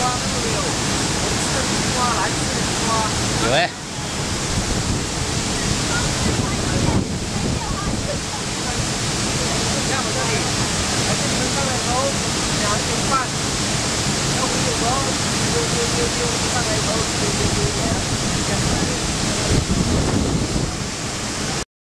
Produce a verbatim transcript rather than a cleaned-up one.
有哎。 像我这里，还是你们上来头两点半，要五点钟，丢丢丢丢，上来头丢丢丢丢，两点。